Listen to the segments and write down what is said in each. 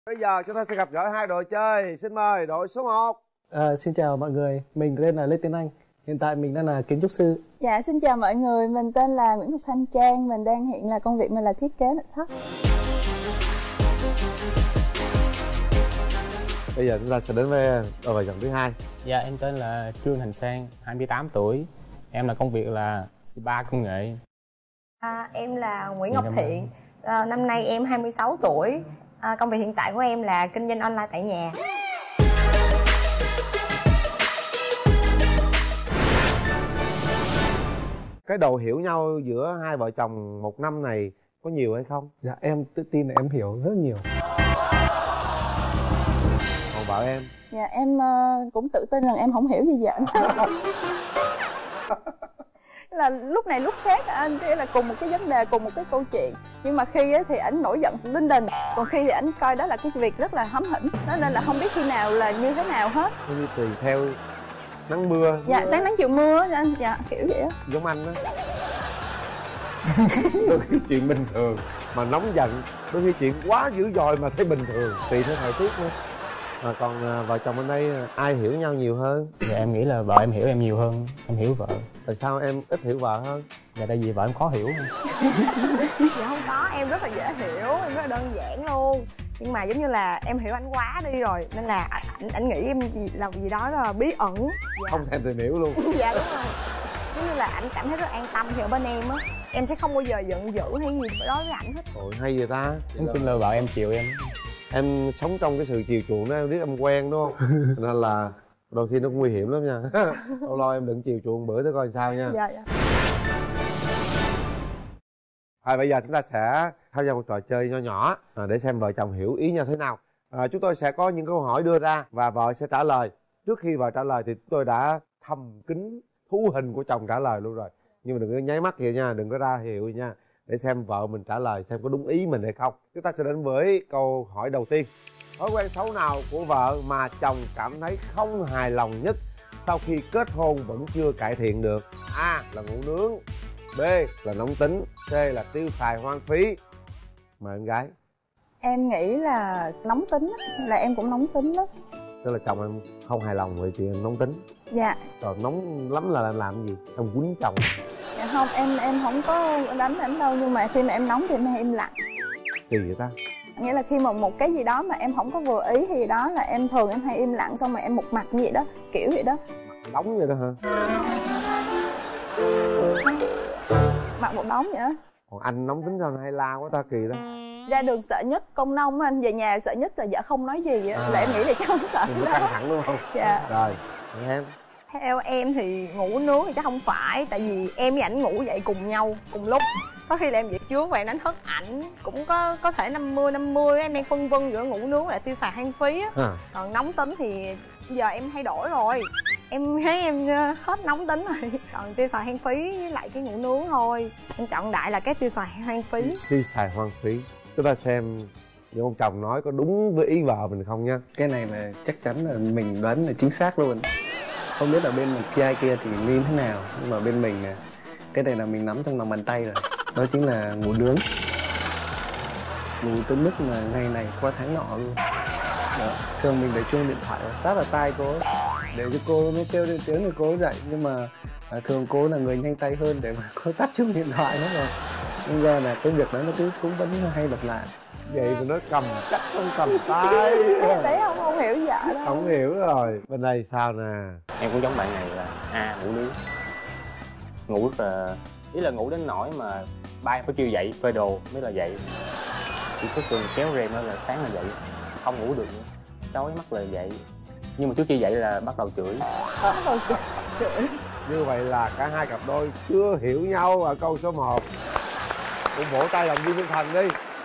Bây giờ chúng ta sẽ gặp gỡ hai đội chơi. Xin mời đội số 1. Xin chào mọi người, mình tên là Lê Tiến Anh. Hiện tại mình đang là kiến trúc sư. Dạ, xin chào mọi người, mình tên là Nguyễn Ngọc Thanh Trang. Mình đang hiện là công việc mình là thiết kế nội thất. Bây giờ chúng ta sẽ đến với đội vợ chồng thứ hai. Dạ, em tên là Trương Thành Sang, 28 tuổi. Em là công việc là spa công nghệ. Em là Nguyễn Ngọc Thiện, năm nay em 26 tuổi. Công việc hiện tại của em là kinh doanh online tại nhà. Cái độ hiểu nhau giữa hai vợ chồng một năm này có nhiều hay không? Dạ, em tự tin là em hiểu rất nhiều. Còn vợ em? Dạ, em cũng tự tin rằng em không hiểu gì về anh. Là lúc này lúc khác anh, thế là cùng một cái vấn đề, cùng một cái câu chuyện, nhưng mà khi thì ảnh nổi giận linh đình, còn khi thì ảnh coi đó là cái việc rất là hóm hỉnh, đó nên là không biết khi nào là như thế nào hết. Như tùy theo nắng mưa. Dạ, sáng nắng chiều mưa á anh. Dạ, kiểu vậy á. Giống anh đó. Đôi khi chuyện bình thường mà nóng giận, đôi khi chuyện quá dữ dội mà thấy bình thường, tùy theo thời tiết nữa. Mà còn vợ chồng bên đây ai hiểu nhau nhiều hơn? Dạ, em nghĩ là vợ em hiểu em nhiều hơn em hiểu vợ. Tại sao em ít hiểu vợ hơn? Dạ, tại vì vợ em khó hiểu. Dạ không có, em rất là dễ hiểu, em rất là đơn giản luôn. Nhưng mà giống như là em hiểu anh quá đi rồi, nên là anh nghĩ em làm gì đó là bí ẩn. Dạ. Không thèm tìm hiểu luôn. Dạ đúng rồi. Giống như là anh cảm thấy rất an tâm khi ở bên em á. Em sẽ không bao giờ giận dữ hay gì đối với ảnh hết. Ôi hay vậy ta. Nói chung là vợ em chiều em. Em sống trong cái sự chiều chuộng đó, em biết em quen đúng không? Nên là đôi khi nó cũng nguy hiểm lắm nha. Lâu lâu em đừng chiều chuộng bữa tới coi sao nha. Dạ, dạ. Bây giờ chúng ta sẽ tham gia một trò chơi nho nhỏ để xem vợ chồng hiểu ý nhau thế nào. Chúng tôi sẽ có những câu hỏi đưa ra và vợ sẽ trả lời. Trước khi vợ trả lời thì chúng tôi đã thầm kín thú hình của chồng trả lời luôn rồi. Nhưng mà đừng có nháy mắt vậy nha, đừng có ra hiệu nha, để xem vợ mình trả lời xem có đúng ý mình hay không. Chúng ta sẽ đến với câu hỏi đầu tiên. Thói quen xấu nào của vợ mà chồng cảm thấy không hài lòng nhất sau khi kết hôn vẫn chưa cải thiện được? A là ngủ nướng, B là nóng tính, C là tiêu xài hoang phí. Mời em gái. Em nghĩ là nóng tính, là em cũng nóng tính lắm. Tức là chồng em không hài lòng về chuyện em nóng tính. Dạ. Rồi nóng lắm là em làm gì? Em quýnh chồng? Dạ không, em không có đánh ảnh đâu, nhưng mà khi mà em nóng thì em hay im lặng. Kỳ vậy ta? Nghĩa là khi mà một cái gì đó mà em không có vừa ý hay gì đó là em thường em hay im lặng, xong rồi em một mặt như vậy đó, kiểu vậy đó. Đóng vậy đó hả? Mặt một đống vậy đó. Còn anh nóng tính sao anh hay la quá ta, kỳ ta. Ra đường sợ nhất công nông anh, về nhà sợ nhất là vợ không nói gì vậy. Là em nghĩ là chắc không sợ nó đó. căng thẳng đúng không? Dạ. Rồi, em. Theo em thì ngủ nướng thì chắc không phải. Tại vì em với ảnh ngủ dậy cùng nhau, cùng lúc. Có khi là em dậy trước và em đánh thức ảnh. Cũng có thể 50-50. Em đang phân vân giữa ngủ nướng và tiêu xài hoang phí á. Còn nóng tính thì giờ em thay đổi rồi. Em thấy em hết nóng tính rồi. Còn tiêu xài hoang phí với lại cái ngủ nướng thôi. Em chọn đại là cái tiêu xài hoang phí. Tiêu xài hoang phí. Chúng ta xem những ông chồng nói có đúng với ý vợ mình không nha. Cái này là chắc chắn là mình đoán là chính xác luôn. Không biết là bên một kia thì như thế nào, nhưng mà bên mình cái này là mình nắm trong lòng bàn tay rồi. Đó chính là ngủ nướng. Ngủ tới mức mà ngày này qua tháng nọ luôn. Đó. Thường mình để chuông điện thoại sát vào tai cô ấy, để cho cô mới kêu lên tiếng thì cô ấy dậy. Nhưng mà thường cô là người nhanh tay hơn để mà cô tắt chuông điện thoại nữa rồi. Nhưng ra là cái việc đó nó cứ cũng vẫn hay lặp lại. Vậy mà nó cầm chắc không cầm tay. Đấy không hiểu vợ đâu. Không hiểu rồi. Bên đây sao nè? Em cũng giống bạn này là A ngủ nướng. Ngủ rất là, ý là ngủ đến nỗi mà ba em phải kêu dậy phơi đồ mới là dậy. Chỉ có thường kéo rèm lên là sáng là dậy, không ngủ được nữa, chói mắt là dậy. Nhưng mà trước khi dậy là bắt đầu chửi. Bắt đầu chửi. Như vậy là cả hai cặp đôi chưa hiểu nhau ở câu số 1. Cũng vỗ tay làm viên tinh thần đi.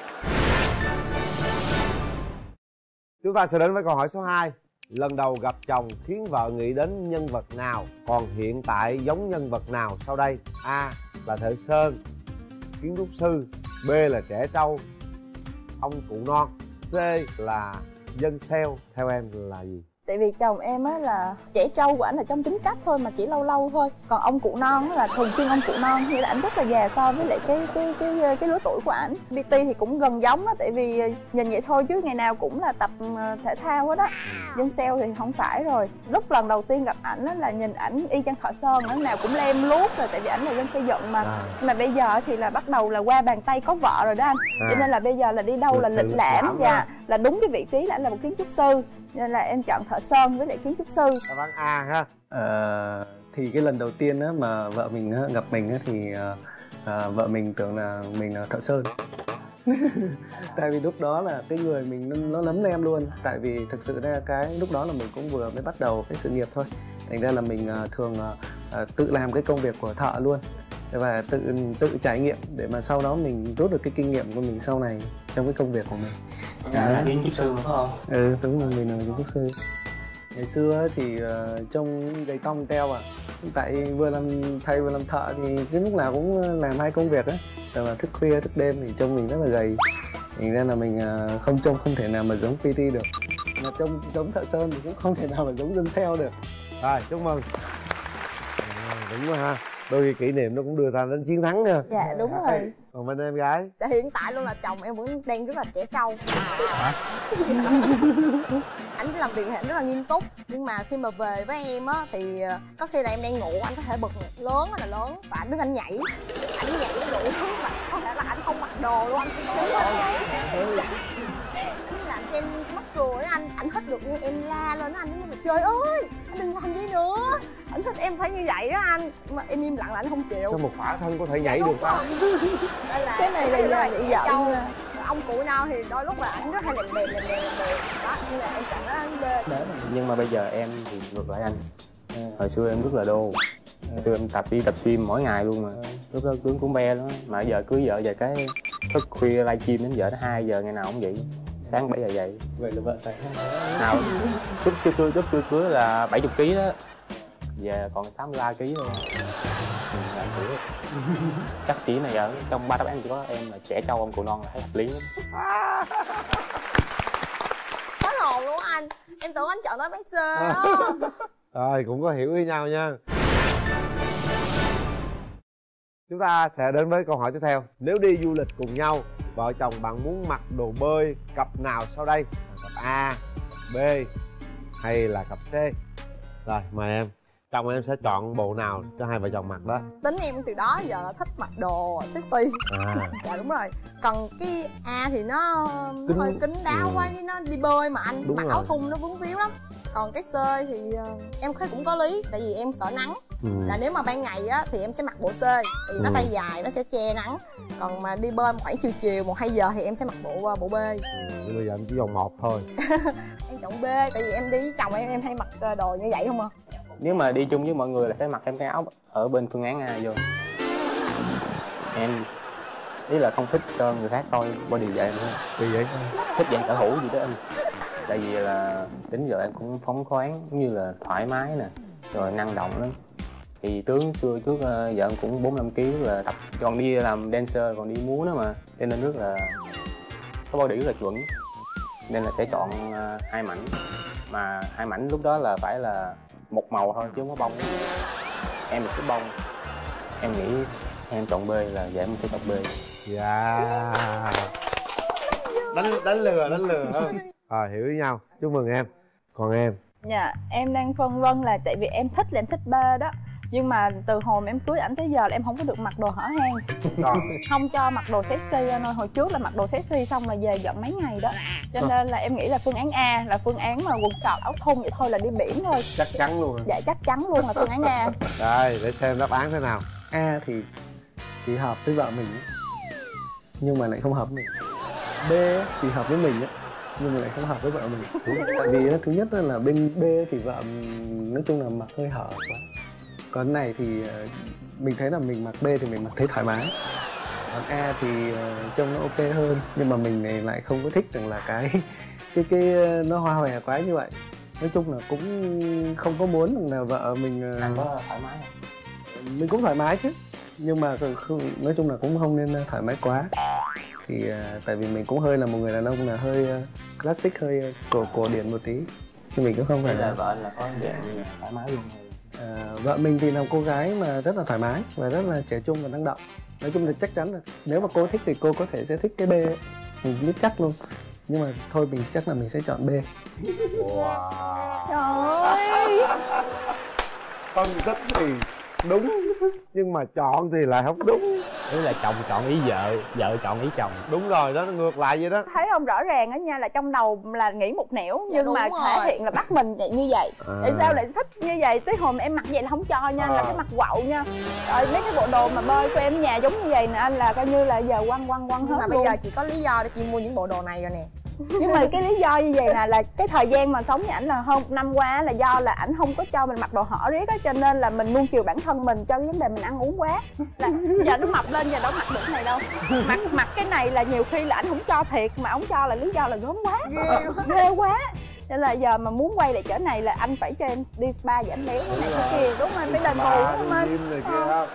Chúng ta sẽ đến với câu hỏi số 2. Lần đầu gặp chồng khiến vợ nghĩ đến nhân vật nào? Còn hiện tại giống nhân vật nào sau đây? A là thợ sơn, kiến trúc sư. B là trẻ trâu, ông cụ non. C là dân sale. Theo em là gì? Tại vì chồng em á là trẻ trâu của ảnh là trong tính cách thôi, mà chỉ lâu lâu thôi. Còn ông cụ non á là thường xuyên ông cụ non, nghĩa là ảnh rất là già so với lại cái lứa tuổi của ảnh. PT thì cũng gần giống á, tại vì nhìn vậy thôi chứ ngày nào cũng là tập thể thao hết á. Dân sale thì không phải rồi. Lúc lần đầu tiên gặp ảnh á là nhìn ảnh y chang thợ sơn, lúc nào cũng lem luốc rồi, tại vì ảnh là dân xây dựng mà. Nhưng mà bây giờ thì là bắt đầu là qua bàn tay có vợ rồi đó anh. Cho nên là bây giờ là đi đâu là lịch lãm và là đúng cái vị trí là anh là một kiến trúc sư, nên là em chọn thợ sơn với lại kiến trúc sư. Bạn A ha. Thì cái lần đầu tiên á mà vợ mình á, gặp mình á thì vợ mình tưởng là mình là thợ sơn. Tại vì lúc đó là cái người mình nó lấm lem luôn. Tại vì thực sự ra cái lúc đó là mình cũng vừa mới bắt đầu cái sự nghiệp thôi. Thành ra là mình thường tự làm cái công việc của thợ luôn và tự trải nghiệm để mà sau đó mình rút được cái kinh nghiệm của mình sau này trong cái công việc của mình. Là kiến trúc sư phải không? Đúng rồi, mình là kiến trúc sư. Ngày xưa thì trông gầy cong teo à. Tại vừa làm thầy vừa làm thợ thì cái lúc nào cũng làm hai công việc á. Rồi mà thức khuya thức đêm thì trông mình rất là gầy. Thành ra là mình không thể nào mà giống PT được. Mà trông giống thợ sơn thì cũng không thể nào mà giống dân sale được. Rồi, chúc mừng. Đúng rồi ha. Đôi khi kỷ niệm nó cũng đưa ta đến chiến thắng nha. Dạ đúng rồi. Còn bên em gái? Tại hiện tại luôn là chồng em vẫn đang rất là trẻ trâu. Anh làm việc thì anh rất là nghiêm túc, nhưng mà khi mà về với em á thì có khi là em đang ngủ anh có thể bật nhạc lớn là lớn và anh đứng anh nhảy đủ thứ, mà có thể là anh không mặc đồ luôn, anh đứng anh làm cho em mắc cười á anh thích được nghe em la lên á anh, giống như là trời ơi anh đừng làm vậy nữa, anh thích em phải như vậy đó anh, mà em im lặng là anh không chịu. Cho một khỏa thân có thể nhảy được không? Đây là cái này là bị giận. Ông cụ nào thì đôi lúc là anh rất hay lèm đó, nhưng là em chọn nó anh bê. Nhưng mà bây giờ em thì ngược lại anh. Hồi xưa em rất là đô, hồi xưa em đi tập gym mỗi ngày luôn mà, lúc đó tướng cũng be lắm, mà giờ cưới vợ về cái thức khuya livestream đến giờ tới 2 giờ ngày nào cũng vậy, sáng 7 giờ dậy. Vậy là vợ tài nào lúc chưa cưới là 70 kg đó, về còn 63 kg thôi. Làm thử chắc chỉ này ở trong 3 đáp án chỉ có em là trẻ trâu ông cụ non là thấy hợp lý lắm. Hết hồn luôn anh, em tưởng anh chọn nói bé C đó. Rồi cũng có hiểu với nhau nha. Chúng ta sẽ đến với câu hỏi tiếp theo. Nếu đi du lịch cùng nhau, vợ chồng bạn muốn mặc đồ bơi cặp nào sau đây? Cặp A, cặp B hay là cặp C? Rồi mời em. Chồng em sẽ chọn bộ nào cho hai vợ chồng mặc đó? Tính em từ đó giờ là thích mặc đồ sexy. Dạ đúng rồi. Còn cái A thì nó hơi kín đáo quá, nó đi bơi mà anh, mặc áo thun nó vướng víu lắm. Còn cái C thì em thấy cũng có lý, tại vì em sợ nắng. Là nếu mà ban ngày á thì em sẽ mặc bộ C, thì nó tay dài nó sẽ che nắng. Còn mà đi bơi khoảng chiều 1-2 giờ thì em sẽ mặc bộ B. Bây giờ em chỉ chọn một thôi. Em chọn B, tại vì em đi với chồng em hay mặc đồ như vậy không à. Nếu mà đi chung với mọi người là sẽ mặc em cái áo ở bên phương án A vô. Em ý là không thích cho người khác coi body vậy nữa. Vì vậy thích dạng sở hữu gì đó anh. Tại vì là đến giờ em cũng phóng khoáng, cũng như là thoải mái nè, rồi năng động lắm. Thì tướng xưa trước vợ em cũng 45 kg là tập, còn đi làm dancer, còn đi múa nữa mà, cho nên rất là có body rất là chuẩn, nên là sẽ chọn 2 mảnh. Mà 2 mảnh lúc đó là phải là một màu thôi chứ không có bông. Em một cái bông, em nghĩ em chọn B là vậy, em sẽ chọn B. Dạ. Đánh lừa Rồi hiểu với nhau, chúc mừng em. Còn em? Dạ em đang phân vân là tại vì em thích là em thích B đó, nhưng mà từ hồi mà em cưới ảnh tới giờ là em không có được mặc đồ hở hang. Không cho mặc đồ sexy anh ơi. Hồi trước là mặc đồ sexy xong là về giận mấy ngày đó, cho nên là em nghĩ là phương án A là phương án mà quần sọt áo thun vậy thôi là đi biển thôi. Chắc chắn luôn. Dạ chắc chắn luôn là phương án A. Rồi để xem đáp án thế nào. A thì hợp với vợ mình nhưng mà lại không hợp với mình. B thì hợp với mình nhưng mà lại không hợp với vợ mình. Tại vì thứ nhất là bên B thì vợ nói chung là mặc hơi hở quá. Còn này thì mình thấy là mình mặc B thì mình mặc thấy thoải mái. Còn A thì trông nó ok hơn, nhưng mà mình này lại không có thích rằng là cái nó hoa hòe quá như vậy. Nói chung là cũng không có muốn rằng là vợ mình Anh có thoải mái không? Mình cũng thoải mái chứ, nhưng mà nói chung là cũng không nên thoải mái quá. Thì tại vì mình cũng hơi là một người đàn ông là hơi classic, hơi cổ điển một tí. chứ mình cũng không phải là vợ anh là có dạng như là thoải mái luôn hay? Vợ mình thì là cô gái mà rất là thoải mái và rất là trẻ trung và năng động. Nói chung là chắc chắn là nếu mà cô thích thì cô có thể sẽ thích cái B ấy. Mình biết chắc luôn, nhưng mà thôi mình chắc là mình sẽ chọn B. Wow. Trời ơi. Phân tích thì đúng nhưng mà chọn thì lại không đúng. Ý là chồng chọn ý vợ, vợ chọn ý chồng. Đúng rồi đó, nó ngược lại vậy đó. Thấy không, rõ ràng á nha, là trong đầu là nghĩ một nẻo nhưng mà thể hiện là bắt mình như vậy. Tại sao lại thích như vậy? Tới hồi mà em mặc vậy là không cho nha, là cái mặt quậu nha. Rồi mấy cái bộ đồ mà bơi của em nhà giống như vậy nè anh, là coi như là giờ quăng hết mà luôn. bây giờ chị có lý do để chị mua những bộ đồ này rồi nè. Nhưng mà cái lý do như vậy là cái thời gian mà sống với ảnh là hơn 1 năm qua là do là ảnh không có cho mình mặc đồ hở riết á, cho nên là mình nuông chiều bản thân mình cho cái vấn đề mình ăn uống quá. Là giờ nó mập lên, giờ đâu mặc được cái này đâu. Mặc cái này là nhiều khi là ảnh không cho thiệt, mà ổng cho là lý do là gớm quá, ghê quá. Nên là giờ mà muốn quay lại chỗ này là anh phải cho em đi spa giảm béo cái này cái kia, đúng không anh? Phải đền bù đúng không anh?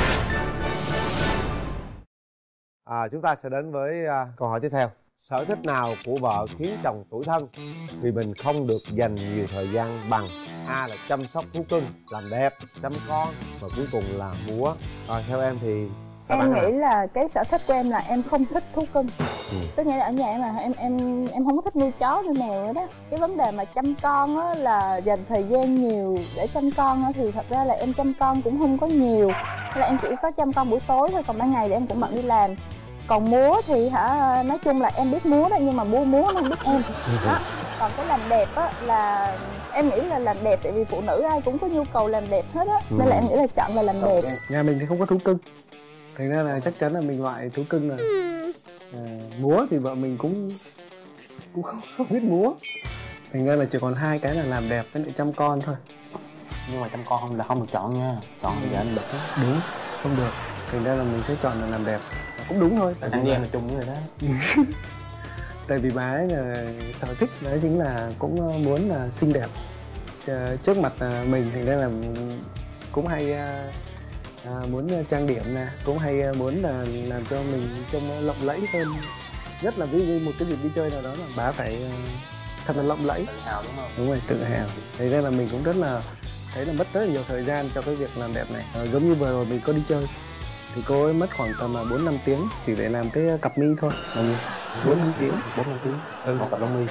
Chúng ta sẽ đến với câu hỏi tiếp theo. Sở thích nào của vợ khiến chồng tủi thân vì mình không được dành nhiều thời gian bằng? A là chăm sóc thú cưng, làm đẹp, chăm con, và cuối cùng là múa. Theo em thì em nghĩ là cái sở thích của em là em không thích thú cưng. Tức nghĩa là ở nhà em là em không có thích nuôi chó nuôi mèo nữa đó. Cái vấn đề mà chăm con á, là dành thời gian nhiều để chăm con á, thì thật ra là em chăm con cũng không có nhiều. Nên là em chỉ có chăm con buổi tối thôi, còn ban ngày thì em cũng bận đi làm. Còn múa thì nói chung là em biết múa đó, nhưng mà múa nó không biết em đó. Còn cái làm đẹp á là em nghĩ là làm đẹp, tại vì phụ nữ ai cũng có nhu cầu làm đẹp hết á, nên là em nghĩ là chọn là làm đẹp. Nhà mình thì không có thú cưng, thành ra là chắc chắn là mình loại thú cưng rồi. Múa thì vợ mình cũng không biết múa, thành ra là chỉ còn hai cái là làm đẹp với lại chăm con thôi. Nhưng mà chăm con không được chọn nha, chọn thì vợ anh bực đó. Đúng, không được, thành ra là mình sẽ chọn là làm đẹp. Cũng đúng thôi, anh với em là chung với người đó. Tại vì bà ấy là sở thích đấy chính là cũng muốn là xinh đẹp trước mặt mình, thành ra là cũng hay muốn trang điểm nè, cũng hay muốn là làm cho mình trông lộng lẫy hơn. Nhất là ví dụ một cái dịp đi chơi nào đó là bà phải thật là lộng lẫy. Tự hào đúng không? Đúng rồi, tự hào. Thế nên là mình cũng rất là thấy là mất rất là nhiều thời gian cho cái việc làm đẹp này. Giống như vừa rồi mình có đi chơi thì cô ấy mất khoảng tầm 4-5 tiếng chỉ để làm cái cặp mi thôi. 4-5 tiếng. Một cặp lông mi.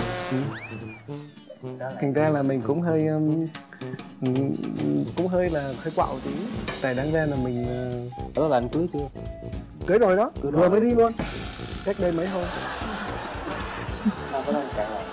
Thành ra là mình cũng hơi quạo tí. Tại đáng ra là mình Đó là anh cưới chưa? cưới rồi đó, vừa mới đi luôn, cách đây mấy hôm. Không có đâu cạn rồi.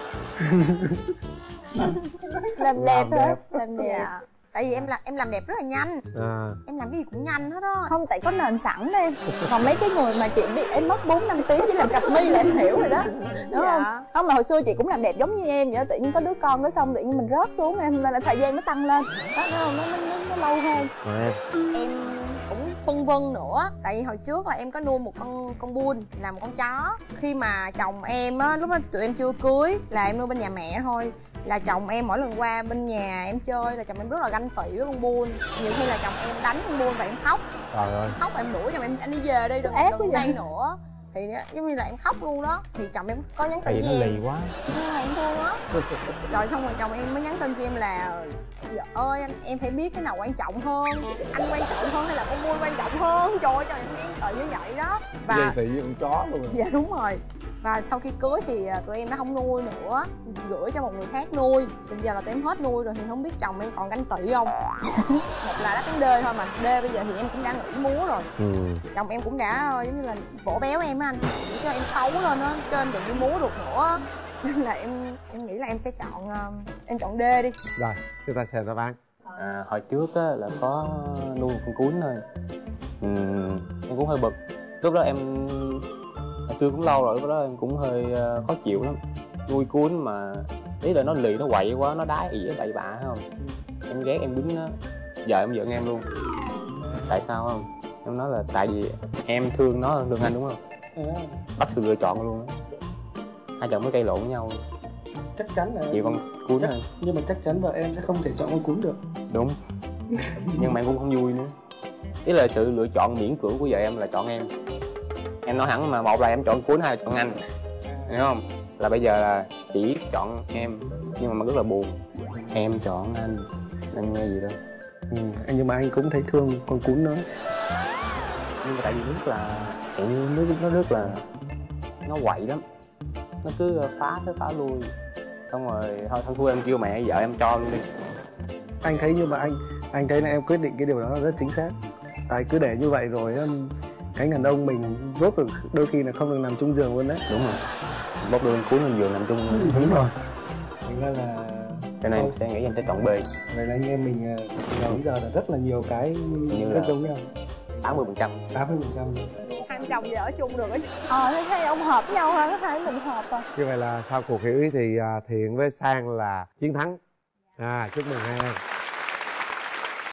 Làm đẹp hết, làm đẹp. Tại vì em làm đẹp rất là nhanh. Em làm cái gì cũng nhanh hết á. Không, tại có nền sẵn đó em. Còn mấy cái người mà chị biết em mất 4-5 tiếng chỉ làm cặp mi là em hiểu rồi đó, đúng không? Không, mà hồi xưa chị cũng làm đẹp giống như em vậy đó. Tự nhiên có đứa con đó xong tự nhiên mình rớt xuống em, nên là thời gian nó tăng lên đó, nó lâu hơn. Em cũng phân vân nữa, tại vì hồi trước là em có nuôi một con bull là một con chó. Khi mà chồng em á, lúc đó tụi em chưa cưới là em nuôi bên nhà mẹ thôi, là chồng em mỗi lần qua bên nhà em chơi là chồng em rất là ganh tị với con bull. Nhiều khi là chồng em đánh con bull và em khóc. Trời ơi. Khóc em đuổi chồng em, anh đi về đi, đừng đây nữa. Thì giống như là em khóc luôn đó. Thì chồng em có nhắn tin với em. Lì quá. Em thương đó. Rồi xong rồi chồng em mới nhắn tin cho em là ơi em phải biết cái nào quan trọng hơn, anh quan trọng hơn hay là con bull quan trọng hơn. Trời ơi, em nhắn tin như vậy đó. Và vậy thì với con chó luôn. Dạ đúng rồi. Và sau khi cưới thì tụi em đã không nuôi nữa, gửi cho một người khác nuôi. Thì bây giờ là tụi em hết nuôi rồi thì không biết chồng em còn ganh tị không. Một là đáp cánh đê thôi, mà đê bây giờ thì em cũng đã nghỉ múa rồi. Chồng em cũng đã giống như là vỗ béo em á anh, để cho em xấu lên á, cho em đừng đi múa được nữa. Nên là em nghĩ là em sẽ chọn D đi. Rồi, chúng ta xem đáp án. Hồi trước á là có nuôi một con cún thôi. Em cũng hơi bực. Lúc đó em hồi xưa cũng lâu rồi, lúc đó em cũng hơi khó chịu lắm. Nuôi cún mà ý là nó lì, nó quậy quá, nó đái ỉa bậy bạ phải không? Em ghét, em đứng đó. Giờ em giận em luôn. Tại sao không? Em nói là tại vì em thương nó hơn thương anh đúng không? Bắt sự lựa chọn luôn á. Hai chồng mới cây lộn với nhau. Chắc chắn là chị con cún thôi. Nhưng mà chắc chắn vợ em sẽ không thể chọn con cún được. Đúng. Nhưng mà em cũng không vui nữa. Ý là sự lựa chọn miễn cưỡng của vợ em là chọn em nói hẳn mà, một là em chọn cún, hai là chọn anh, hiểu không? Là bây giờ là chỉ chọn em nhưng mà rất là buồn. Em chọn anh nghe gì đâu. Nhưng mà anh cũng thấy thương con cún đó. Nhưng mà tại vì rất là nó rất là nó quậy lắm, nó cứ phá tới phá lui, xong rồi thôi thua em kêu mẹ vợ em cho luôn đi. Anh thấy, nhưng mà anh thấy là em quyết định cái điều đó là rất chính xác. Tại cứ để như vậy rồi cánh đàn ông mình rốt được đôi khi là không được nằm chung giường luôn đấy. Đúng rồi, bốc đưa cuốn lên giường nằm chung luôn. Đúng rồi. Thành ra là cho nên em sẽ nghĩ em sẽ chọn B. Vậy là anh em mình bây giờ là rất là nhiều cái như rất là giống nhau. 80%. 80%. Hai vợ chồng gì ở chung được á. Thế hai ông hợp với nhau ha, hai mình hợp à. Như vậy là sau cuộc hiểu ý thì Thiện với Sang là chiến thắng. Chúc mừng hai em.